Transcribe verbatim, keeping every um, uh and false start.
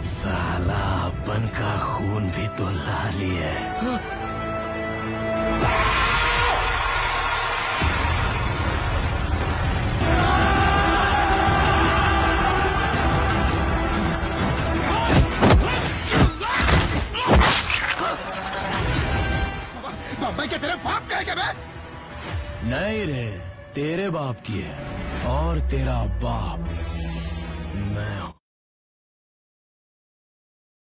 साला अपन का खून भी तो लाल ही है। बाबा क्या तेरे बाप का है क्या? मैं नहीं रे, तेरे बाप की है और तेरा बाप मैं हूं।